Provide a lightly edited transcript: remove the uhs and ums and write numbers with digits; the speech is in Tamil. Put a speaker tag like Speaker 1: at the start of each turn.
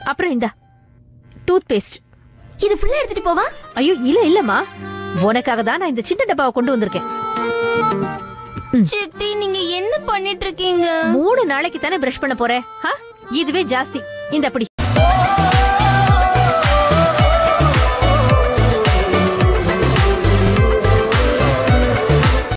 Speaker 1: அப்புறம் இந்த டூத் பேஸ்ட்.
Speaker 2: இது ஃபுல்லா எடுத்துட்டு போவா?
Speaker 1: ஐயோ இல்லம்மா, உனக்காக தான் நான் இந்த சின்ன டப்பாவை கொண்டு வந்திருக்கேன்.
Speaker 2: சித்தி நீங்க என்ன பண்ணிட்டு இருக்கீங்க?
Speaker 1: 3 நாளைக்கு தானே பிரஷ் பண்ண போறேன். இதுவே ஜாஸ்தி. இந்த அப்படி